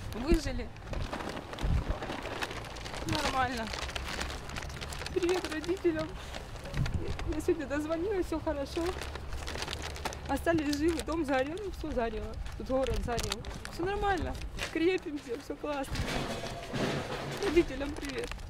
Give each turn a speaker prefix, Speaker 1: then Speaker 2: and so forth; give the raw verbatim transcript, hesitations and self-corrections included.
Speaker 1: Выжили. Нормально. Привет родителям. Я сегодня дозвонилась, все хорошо. Остались живы, дом сгорел, все сгорело. Тут город сгорел. Все нормально. Крепимся, все классно. Родителям привет.